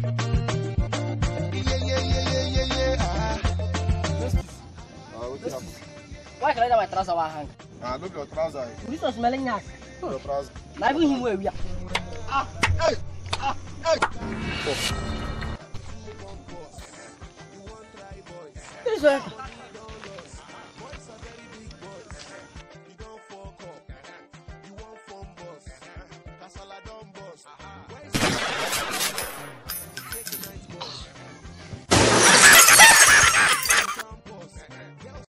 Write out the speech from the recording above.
Why can I wear trousers? Ah, look your trouser. This was smelling nice. Your trouser. Now even him where we are. Hey! Hey! This way.